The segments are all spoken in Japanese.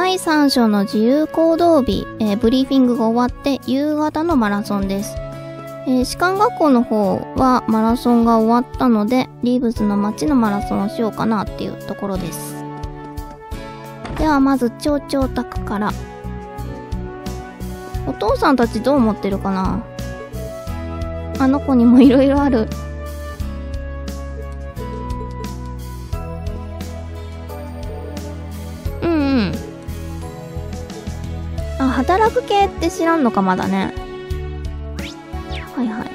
第3章の自由行動日、ブリーフィングが終わって夕方のマラソンです。士官学校の方はマラソンが終わったので、リーブスの街のマラソンをしようかなっていうところです。ではまず町長宅から。お父さんたちどう思ってるかな。あの子にもいろいろある。働く系って知らんのかまだね。はいはい。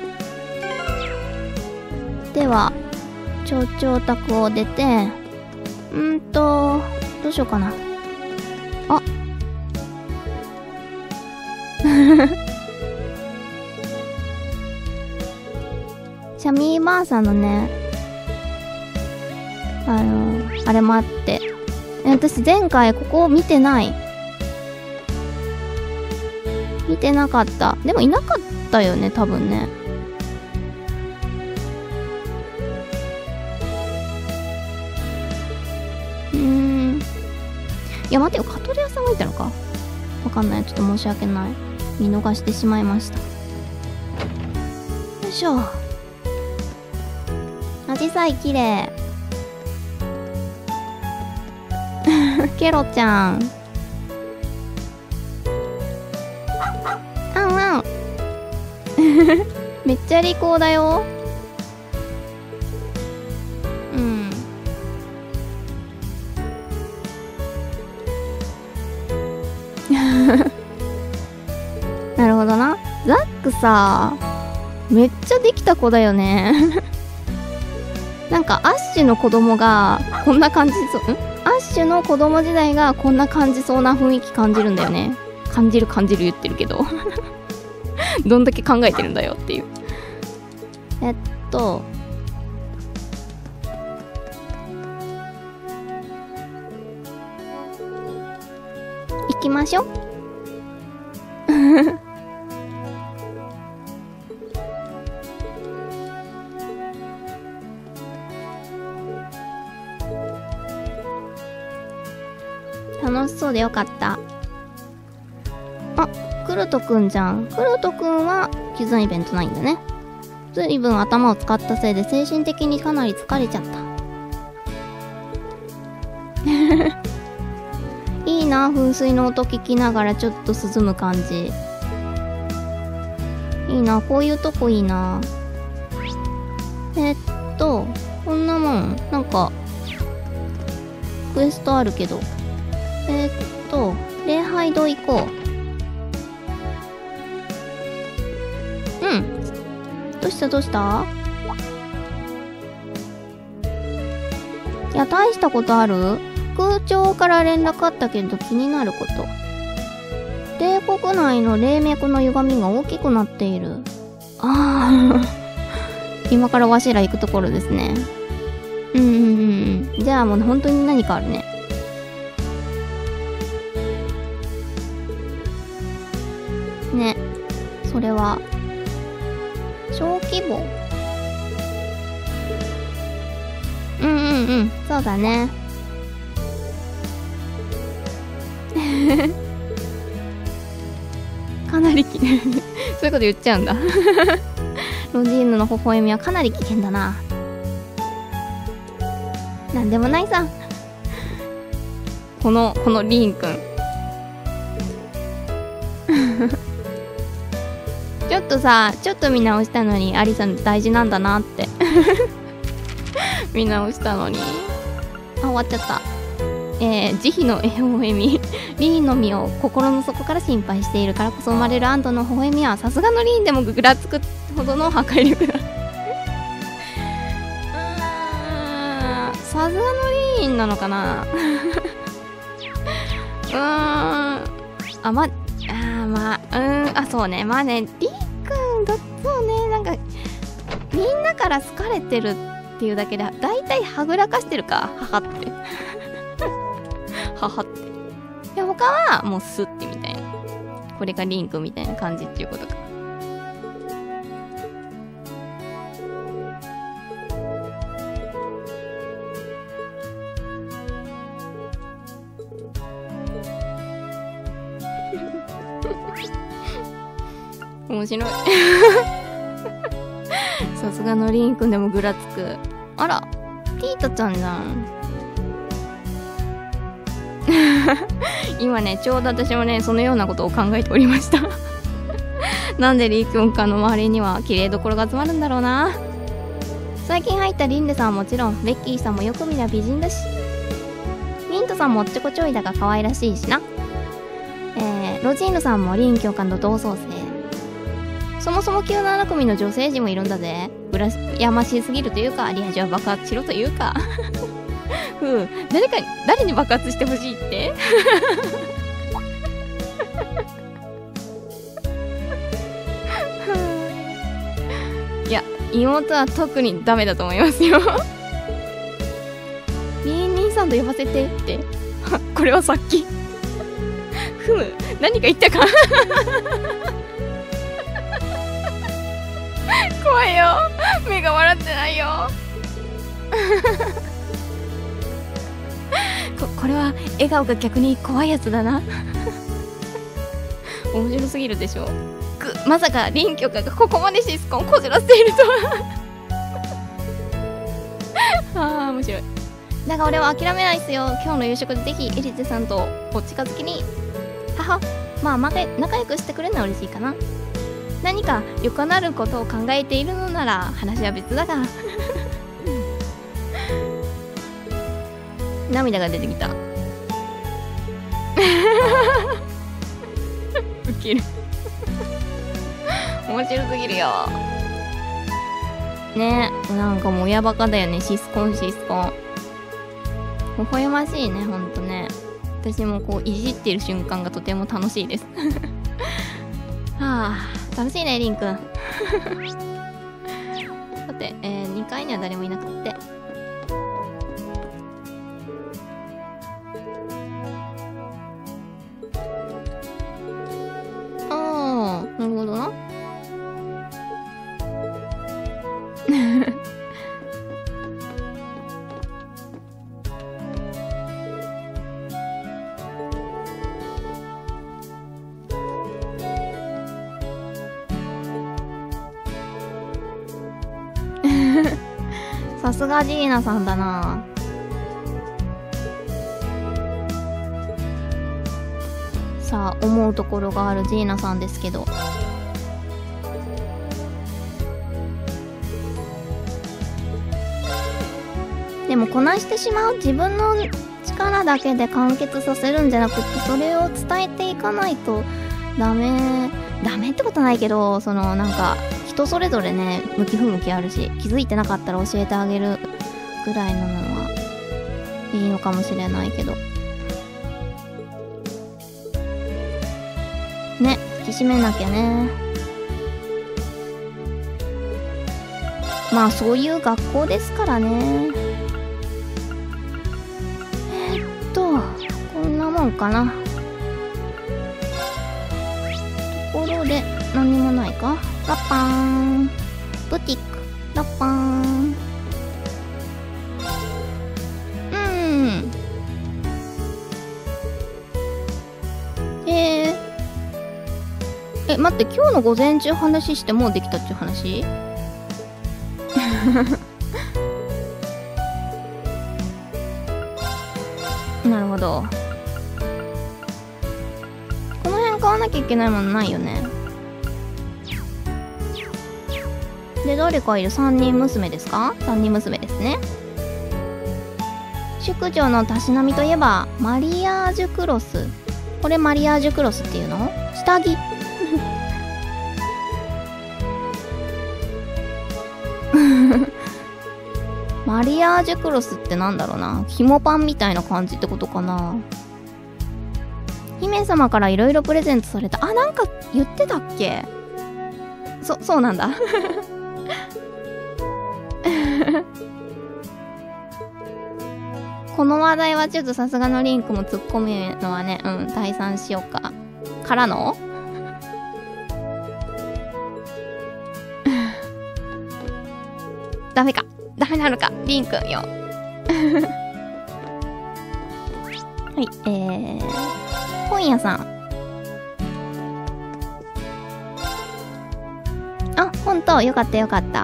では町長宅を出て、どうしようかな。あシャミーばあさんのね、あれもあって、私前回ここ見てなかった。でもいなかったよね、多分ね。いや待てよ、カトレアさんがいたのかわかんない。ちょっと申し訳ない。見逃してしまいました。よいしょ。アジサイ綺麗。ケロちゃん。めっちゃ利口だよ。なるほどな。ザックさ、めっちゃできた子だよね。なんかアッシュの子供がこんな感じそう、アッシュの子供時代がこんな感じそうな雰囲気感じるんだよね。感じる言ってるけど。どんだけ考えてるんだよっていう。行きましょう。楽しそうでよかった。あ、クルトくんじゃん。クルトくんは絆イベントないんだね。ずいぶん頭を使ったせいで精神的にかなり疲れちゃった。いいな、噴水の音聞きながらちょっと涼む感じ。いいな、こういうとこいいな。こんなもん、なんか、クエストあるけど。礼拝堂行こう。どうしたいや、大したことある？空調から連絡あったけど気になること。帝国内の霊脈の歪みが大きくなっている。今からわしら行くところですね。じゃあもう本当に何かあるね。ね、それは小規模。そうだね。かなりそういうこと言っちゃうんだ。ロジーヌの微笑みはかなり危険だな。なんでもないさ。このリーンくん。ちょっと見直したのにアリさん大事なんだなって。見直したのに。終わっちゃった。慈悲の微笑み。リーンの身を心の底から心配しているからこそ生まれる安堵の微笑みはさすがのリーンでもぐらつくほどの破壊力だ。さすがのリーンなのかな。そうね。まあね、リーくんそうね、なんかみんなから好かれてるっていうだけでだいたいはぐらかしてるか、母って母って。で他はもうスッてみたいな、これがリンクみたいな感じっていうことか。 面白い。さすがのりんくんでもぐらつく。あら、ティータちゃんじゃん。今ね、ちょうど私もね、そのようなことを考えておりました。なんでりーくんかの周りには綺麗どころが集まるんだろうな。最近入ったリンデさんはもちろん、ベッキーさんもよく見りゃ美人だし、ミントさんもおっちょこちょいだが可愛らしいしな。ロジーヌさんもリン教官の同窓生。そもそも97組の女性陣もいるんだぜ。羨ましすぎるというか、リア充は爆発しろというか。誰に爆発してほしいって。いや、妹は特にダメだと思いますよ。リンリンさんと呼ばせてって。これはさっき。何か言ったか。怖いよ。目が笑ってないよ。これは笑顔が逆に怖いやつだな。面白すぎるでしょ。まさか林許可がここまでシスコンこじらせているとは。面白い。だが俺は諦めないっすよ。今日の夕食でぜひエリゼさんとお近づきに。まあ仲良くしてくれるのは嬉しいかな。何かよくなることを考えているのなら話は別だが。涙が出てきた。ウケる。面白すぎるよね。なんかもう親バカだよね。シスコン。微笑ましいね、ほんとね。私もこういじってる瞬間がとても楽しいです。はあ、楽しいね、リンくん。さて、2階には誰もいなくって。なるほどな。さすがジーナさんだな。さあ、思うところがあるジーナさんですけど、でもこなしてしまう自分の力だけで完結させるんじゃなくて、それを伝えていかないとダメってことないけど、そのなんか人それぞれね、向き不向きあるし、気づいてなかったら教えてあげるぐらいののはいいのかもしれないけどね、引き締めなきゃね。まあそういう学校ですからね。こんなもんかな。ところで何にもないか。ラッパーンブティックラッパーン。待って、今日の午前中話してもうできたっちゅう話。なるほど。この辺買わなきゃいけないものないよね。で、誰かいる？ 3 人娘ですか？ 3 人娘ですね。宿女のたしなみといえばマリアージュクロス。これマリアージュクロスっていうの？下着。マリアージュクロスってなんだろうな。紐パンみたいな感じってことかな。姫様からいろいろプレゼントされた。あ、なんか言ってたっけ？そうなんだ。この話題はちょっとさすがのリンクも突っ込むのはね、退散しようか。からのダメなのか、リンくんよ。はい、本屋さん。 あ、ほんと、よかったよかった。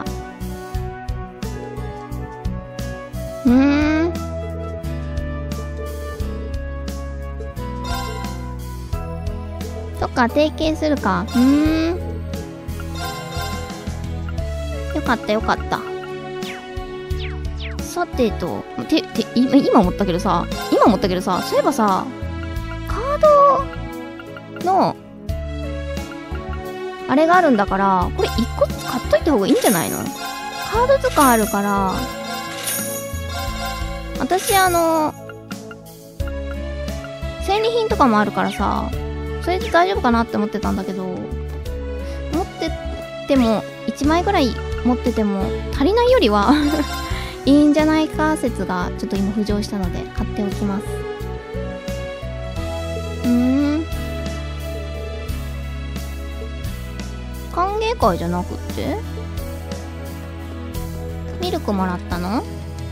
そっか、提携するか。よかったよかった。さてと、今思ったけどさ、そういえばさ、カードの、あれがあるんだから、これ1個ずつ買っといた方がいいんじゃないの？カード図鑑あるから、私戦利品とかもあるからさ、それで大丈夫かなって思ってたんだけど、持ってても、1枚ぐらい持ってても足りないよりはいいんじゃないか説がちょっと今浮上したので買っておきます。歓迎会じゃなくってミルクもらったの？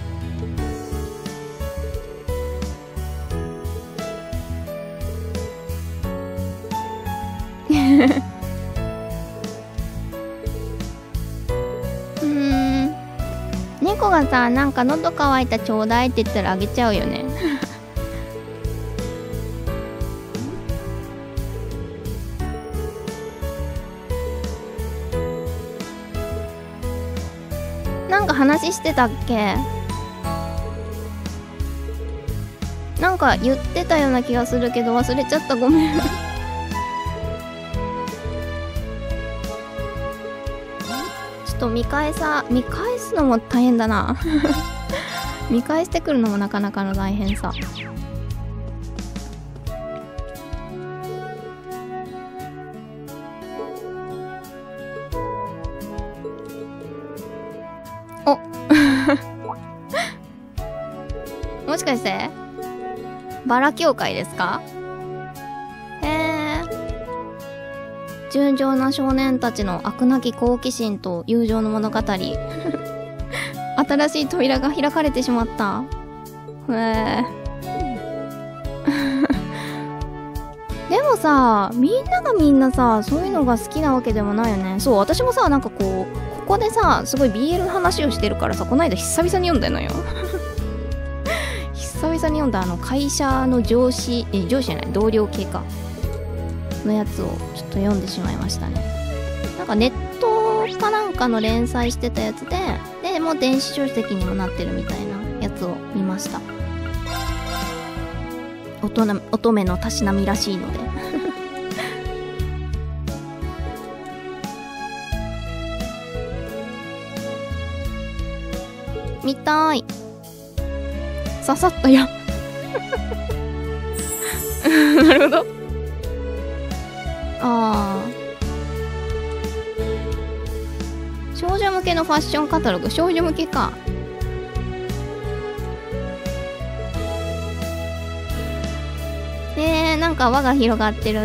猫がさ、なんか喉乾いたちょうだいって言ったらあげちゃうよね。なんか話してたっけ？なんか言ってたような気がするけど忘れちゃった、ごめん。ちょっと見返すのも大変だな。見返してくるのもなかなかの大変さ。おもしかしてバラ協会ですか？純情な少年たちの飽くなき好奇心と友情の物語。新しい扉が開かれてしまった。でもさ、みんながみんなさ、そういうのが好きなわけでもないよね。そう、私もさ、なんかここでさ、すごい BL の話をしてるからさ、この間久々に読んだのよ。久々に読んだ会社の上司じゃない、同僚系か。のやつをちょっと読んでしまいましたね。なんかネットかなんかの連載してたやつでもう電子書籍にもなってるみたいなやつを見ました。乙女のたしなみらしいので。見たい。刺さったよ。なるほど。少女向けのファッションカタログ。少女向けか。なんか輪が広がってる。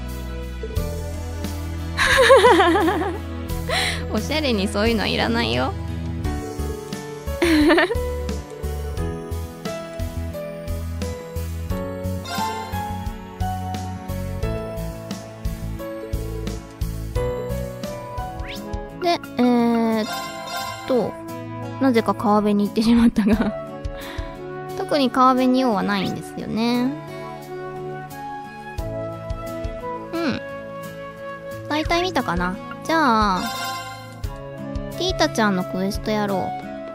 おしゃれにそういうのはいらないよ。で、なぜか川辺に行ってしまったが特に川辺に用はないんですよね。大体見たかな。じゃあティータちゃんのクエストやろ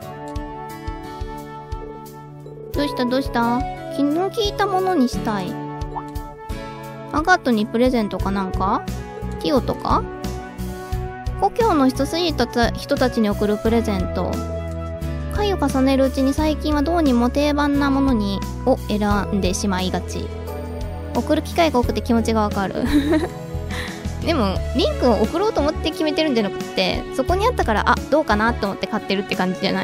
う。どうした昨日聞いたものにしたい。アガットにプレゼントかなんか？ティオとか？故郷の人たちに送るプレゼント。回を重ねるうちに最近はどうにも定番なものを選んでしまいがち。送る機会が多くて気持ちがわかる。でもリンクを送ろうと思って決めてるんじゃなくて、そこにあったからどうかなと思って買ってるって感じじゃない？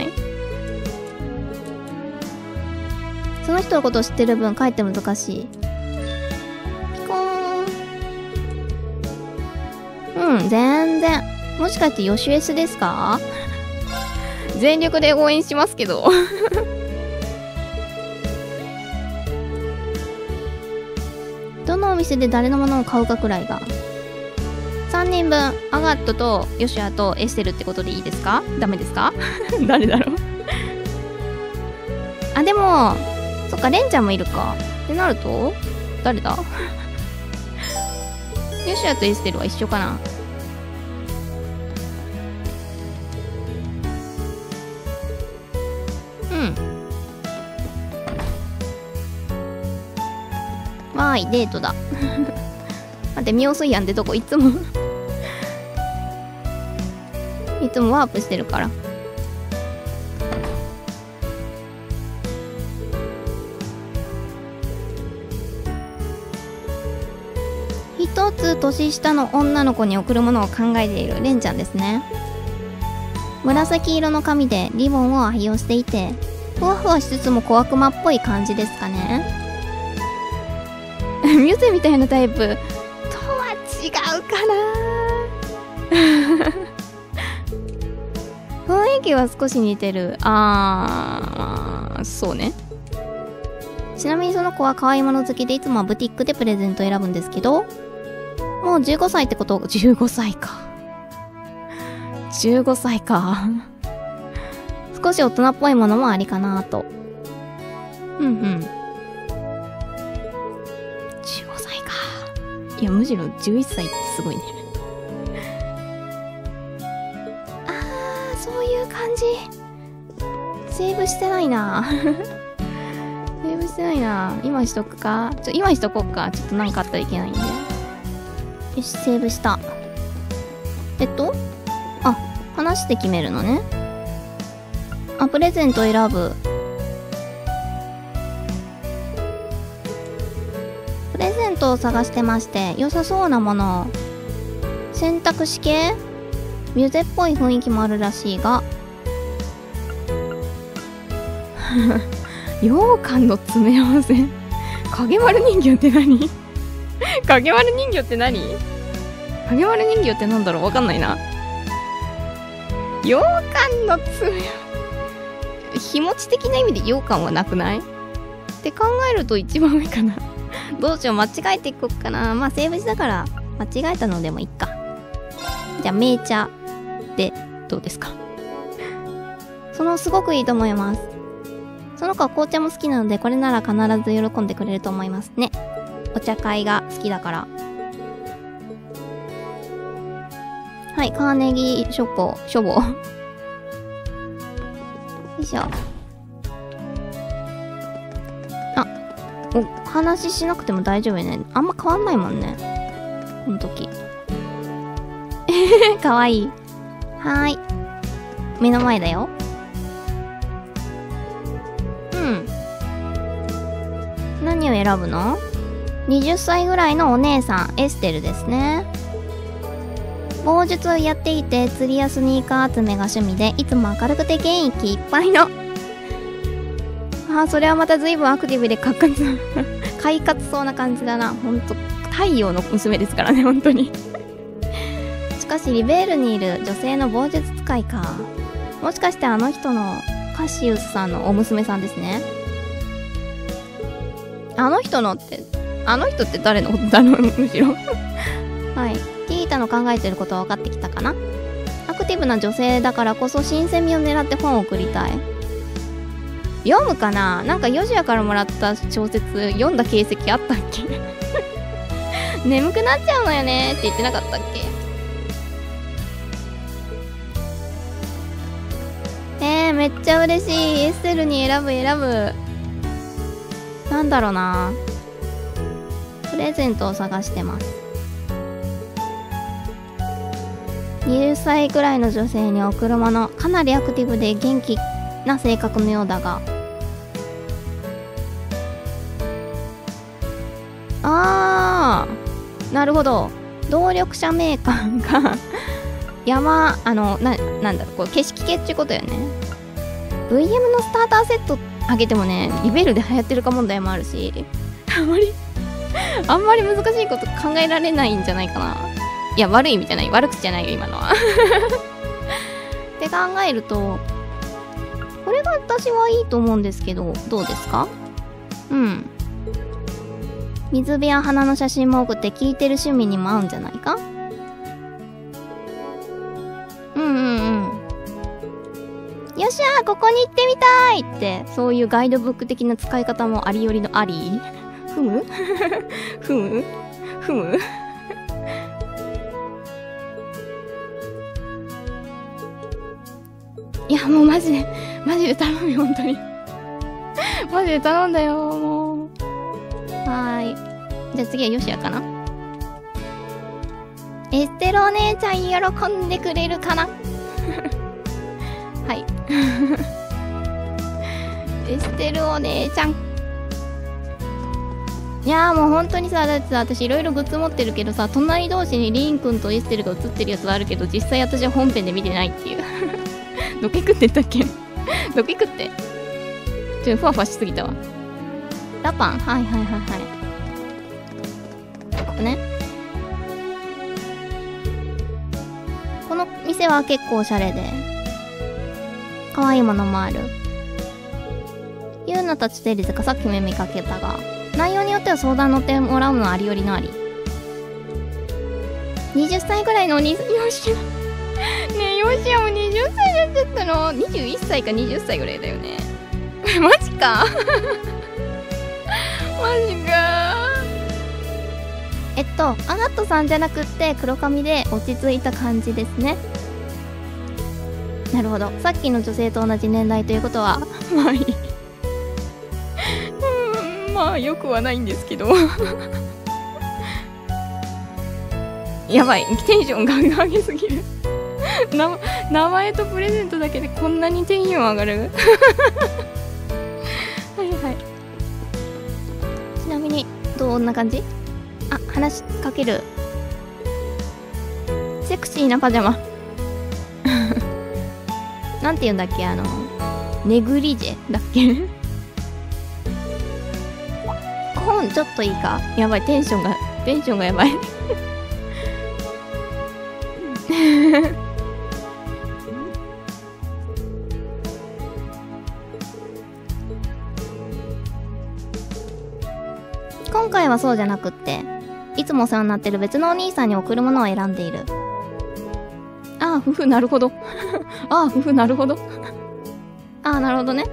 その人のことを知ってる分かえって難しい。ピコーン。全然。もしかしてヨシュエスですか？全力で応援しますけど。どのお店で誰のものを買うかくらいが。 3人分、アガットとヨシュアとエステルってことでいいですか？ダメですか？誰だろう。あ、でも、そっか、レンちゃんもいるか。ってなると、誰だ？ヨシュアとエステルは一緒かな。わーい、デートだ。待って、ミオスイヤンってとこいつもいつもワープしてるから。一つ年下の女の子に贈るものを考えているレンちゃんですね。紫色の髪でリボンを愛用していて、ふわふわしつつも小悪魔っぽい感じですかね。ミュゼみたいなタイプとは違うかな。雰囲気は少し似てる。そうね。ちなみにその子は可愛いもの好きで、いつもはブティックでプレゼントを選ぶんですけど、もう15歳ってこと、15歳か。15歳か。少し大人っぽいものもありかなと。うんうん。15歳か。いや、むしろ11歳ってすごいね。そういう感じ。セーブしてないな。セーブしてないな。今しとくか。今しとこっか。ちょっとなんかあったらいけないんで。よし、セーブした。話して決めるのね。プレゼント選ぶ。プレゼントを探してまして、良さそうなもの。選択肢系？ミュゼっぽい雰囲気もあるらしいが。羊羹の詰め合わせ。影丸人形って何？影丸人形って何？影丸人形ってなんだろう？わかんないな。羊羹の詰め合わせ。日持ち的な意味で羊羹はなくない？って考えると一番上かな。どうしよう、間違えていこっかな。まあ、セーブ時だから、間違えたのでもいいか。じゃあ、銘茶で、どうですか？すごくいいと思います。その子は紅茶も好きなので、これなら必ず喜んでくれると思いますね。お茶会が好きだから。はい、カーネギー書房。よいしょ。お話ししなくても大丈夫よね。あんま変わんないもんね。この時。かわいい。はーい。目の前だよ。何を選ぶの？ 20 歳ぐらいのお姉さん、エステルですね。棒術をやっていて、釣りやスニーカー集めが趣味で、いつも明るくて元気いっぱいの。それはまた随分アクティブで快活そうな感じだな。ほんと、太陽の娘ですからね、ほんとに。しかし、リベールにいる女性の棒術使いか。もしかしてあの人のカシウスさんのお娘さんですね。あの人って誰のことだろう、むしろ。はい。ティータの考えてることは分かってきたかな。アクティブな女性だからこそ新鮮味を狙って本を送りたい。読むかな？なんかヨシアからもらった小説読んだ形跡あったっけ？眠くなっちゃうのよねって言ってなかったっけ？めっちゃ嬉しい。エステルに選ぶ。なんだろうな。プレゼントを探してます。20歳くらいの女性に贈るもの。かなりアクティブで元気な性格のようだが。なるほど。動力者メーカーがなんだろう、こう景色系ってことよね。VM のスターターセットあげてもね、リベルで流行ってるか問題もあるし、あんまり難しいこと考えられないんじゃないかな。いや、悪い意味じゃない。悪口じゃないよ、今のは。って考えると、これが私はいいと思うんですけど、どうですか？水辺や花の写真も多くて、聴いてる趣味にも合うんじゃないか？ ここに行ってみたいって、そういうガイドブック的な使い方もありよりのあり。ふむふむふむいや、もうマジで頼むよ、本当に。マジで頼んだよ、もう。はーい。じゃあ次はヨシアかな。エステルお姉ちゃん喜んでくれるかなはい。エステルお姉ちゃん。いやーもう本当にさ、だってさ、私いろいろグッズ持ってるけどさ、隣同士にリンくんとエステルが映ってるやつはあるけど、実際私は本編で見てないっていう。どけくって言ったっけどけくって。ふわふわしすぎたわ。ラパン、はいはいはいはい。ここね。この店は結構おしゃれで、可愛いものもある。ユーナたちとエリゼかさっき目見かけたが、内容によっては相談乗ってもらうのありよりのあり。20歳ぐらいのお兄さん、よし。ねえ、ヨシアも20歳になっちゃったの。21歳か20歳ぐらいだよね。マジかマジか。アガットさんじゃなくって黒髪で落ち着いた感じですね。なるほど。さっきの女性と同じ年代ということはまあいいまあよくはないんですけどやばい、テンションガンガン上げすぎる名前とプレゼントだけでこんなにテンション上がるはいはい。ちなみにどんな感じ？あ、話しかける。セクシーなパジャマなんて言うんだっけ、ネグリジェだっけ本ちょっといいか。やばい、テンションがやばい今回はそうじゃなくって、いつもお世話になってる別のお兄さんに送るものを選んでいる。ああ、夫婦なるほどああ、夫婦なるほどああ、なるほどね。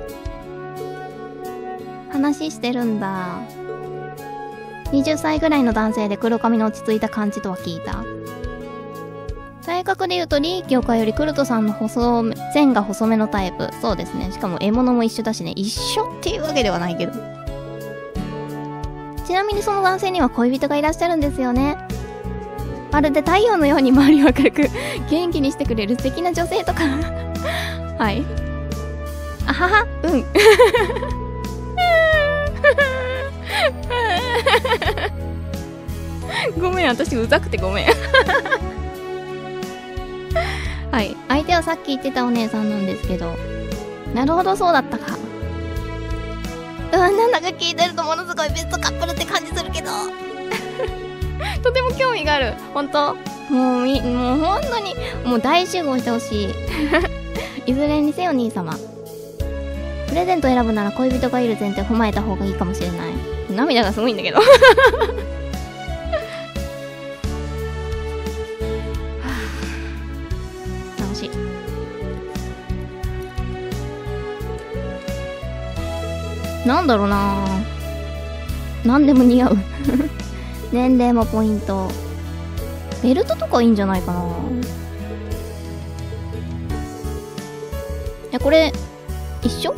話してるんだ。20歳ぐらいの男性で黒髪の落ち着いた感じとは聞いた。体格で言うとリーキョカよりクルトさんの線が細めのタイプ。そうですね。しかも獲物も一緒だしね。一緒っていうわけではないけど。ちなみにその男性には恋人がいらっしゃるんですよね。まるで太陽のように周りを明るく元気にしてくれる素敵な女性とかはい。あはは、うんごめん、私うざくてごめんはい。相手はさっき言ってたお姉さんなんですけど。なるほど、そうだったか。なんだか聞いてるとものすごいベストカップルって感じするけどとても興味がある。ほんともうほんとにもう大集合してほしいいずれにせよ兄様、プレゼント選ぶなら恋人がいる前提を踏まえた方がいいかもしれない。涙がすごいんだけど楽しい。なんだろうなぁ。なんでも似合う年齢もポイント。ベルトとかいいんじゃないかな。いや、これ一緒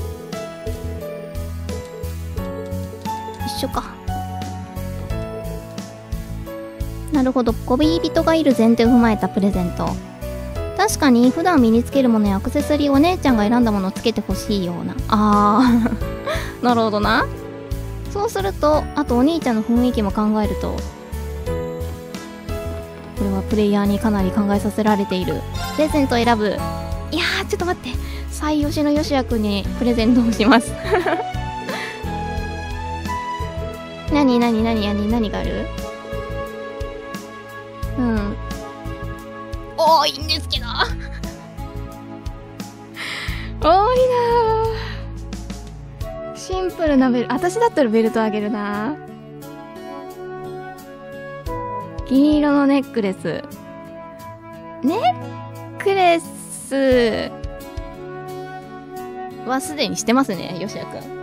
か。なるほど。恋人がいる前提を踏まえたプレゼント。確かに普段身につけるものやアクセサリー、お姉ちゃんが選んだものをつけてほしいような。なるほどな。そうすると、あとお兄ちゃんの雰囲気も考えると、これはプレイヤーにかなり考えさせられている。プレゼントを選ぶ。いやー、ちょっと待って。最推しのヨシヤくんにプレゼントをします何がある？うん。多いんですけど多いなぁ。シンプルなベル、私だったらベルトあげるな。銀色のネックレス。ネックレス。 はすでにしてますね、よしやくん。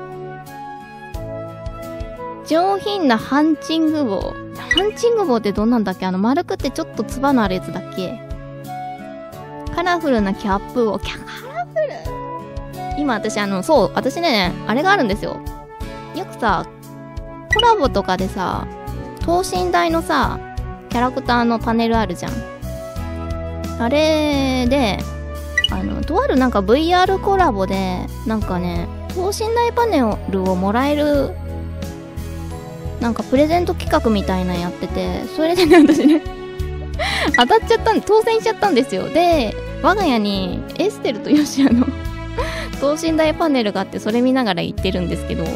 上品なハンチング帽。ハンチング帽ってどんなんだっけ？丸くってちょっとつばのあるやつだっけ？カラフルなキャップを、カラフル？今私そう、私ね、あれがあるんですよ。よくさ、コラボとかでさ、等身大のさ、キャラクターのパネルあるじゃん。あれで、とあるなんか VR コラボで、なんかね、等身大パネルをもらえる、なんかプレゼント企画みたいなのやってて、それでね、私ね、当たっちゃったんで、当選しちゃったんですよ。で、我が家にエステルとヨシアの等身大パネルがあって、それ見ながら言ってるんですけど、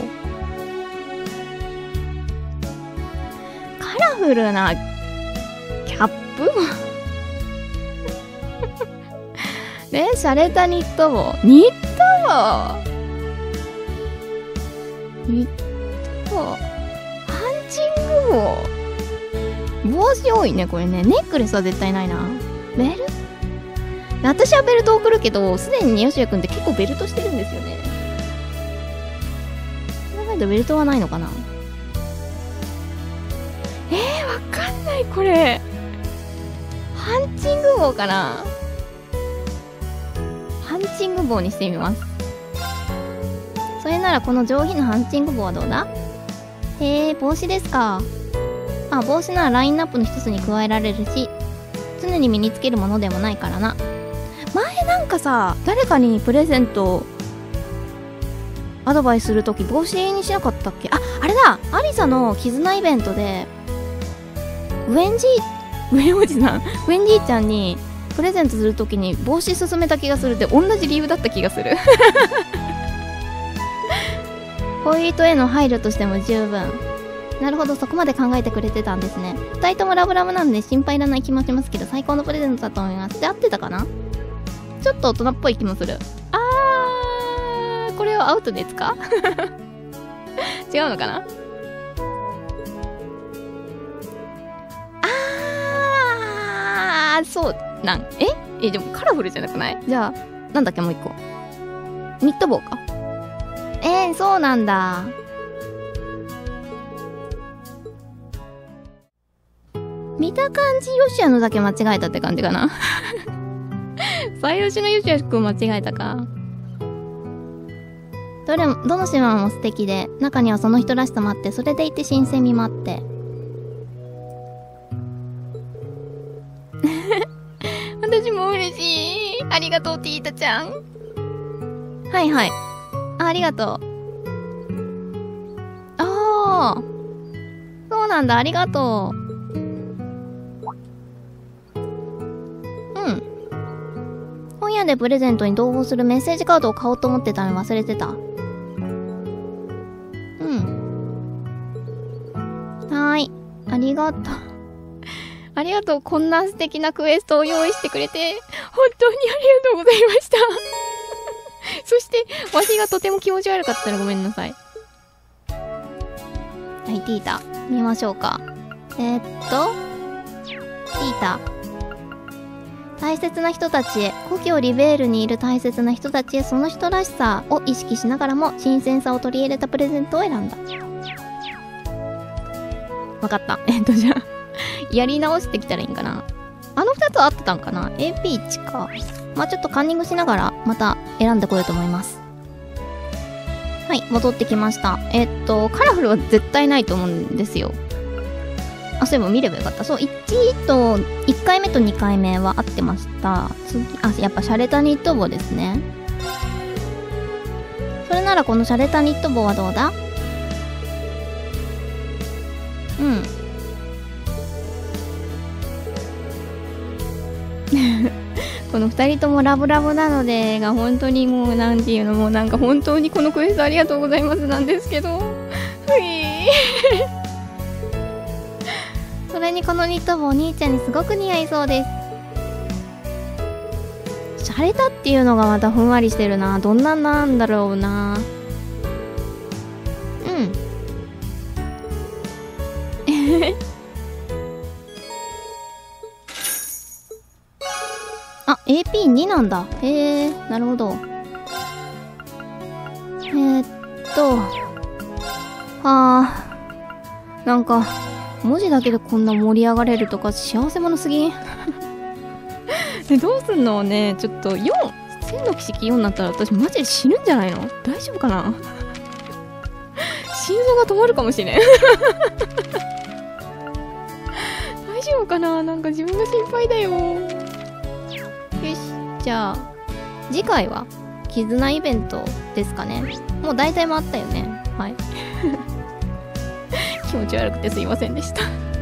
カラフルなキャップね、洒落たニット帽。ニット帽ニット帽。ハンチング帽。帽子多いね、これね。ネックレスは絶対ないな。ベル？私はベルト送るけど、すでにヨシヤくんって結構ベルトしてるんですよね。考えるとベルトはないのかな？わかんない、これ。ハンチング帽かな？ハンチング帽にしてみます。それならこの上品なハンチング帽はどうだ？へえ、帽子ですか。あ、帽子ならラインナップの一つに加えられるし、常に身につけるものでもないからな。前なんかさ、誰かにプレゼントアドバイスするとき帽子にしなかったっけ？あ、あれだ！アリサの絆イベントで、ウェンおじさん、ウェンじいちゃんにプレゼントするときに帽子勧めた気がするって同じ理由だった気がする。恋人への配慮としても十分。なるほど、そこまで考えてくれてたんですね。二人ともラブラブなので心配いらない気もしますけど、最高のプレゼントだと思います。で、合ってたかな？ちょっと大人っぽい気もする。これはアウトですか？違うのかな？そうなん。でもカラフルじゃなくない？じゃあ、なんだっけもう一個。ニット帽か。そうなんだ。見た感じ、ヨシアのだけ間違えたって感じかな。最ヨシのヨシアくん間違えたか。どの島も素敵で、中にはその人らしさもあって、それでいて新鮮味もあって。私も嬉しい。ありがとう、ティータちゃん。はいはい。ありがとう。そうなんだ、ありがとう。本屋でプレゼントに同封するメッセージカードを買おうと思ってたのに忘れてた。はーい。ありがとう。ありがとう。こんな素敵なクエストを用意してくれて、本当にありがとうございました。そして、わしがとても気持ち悪かったらごめんなさい。はい、ティータ。見ましょうか。ティータ。大切な人たちへ、故郷リベールにいる大切な人たちへ、その人らしさを意識しながらも新鮮さを取り入れたプレゼントを選んだ。わかった。じゃあやり直してきたらいいんかな。あの二つ合ってたんかな。 AP1 か。まあちょっとカンニングしながらまた選んでこようと思います。はい、戻ってきました。カラフルは絶対ないと思うんですよ。あ、そういえば見ればよかった。そう、1回目と2回目は合ってました。やっぱシャレたニット帽ですね。それならこのシャレたニット帽はどうだ？この二人ともラブラブなのでが本当にもうなんていうのもなんか本当にこのクエストありがとうございますなんですけど。それにこのニット帽お兄ちゃんにすごく似合いそうです。洒落たっていうのがまたふんわりしてるな。どんなんなんだろうな。AP2 なんだ。へえ、なるほど。 なんか文字だけでこんな盛り上がれるとか幸せ者すぎんでどうすんのね。ちょっと4千の奇跡4になったら私マジで死ぬんじゃないの？大丈夫かな心臓が止まるかもしれん大丈夫かな。なんか自分が心配だよ。よし、じゃあ次回は絆イベントですかね。もう大体回ったよね。はい気持ち悪くてすいませんでした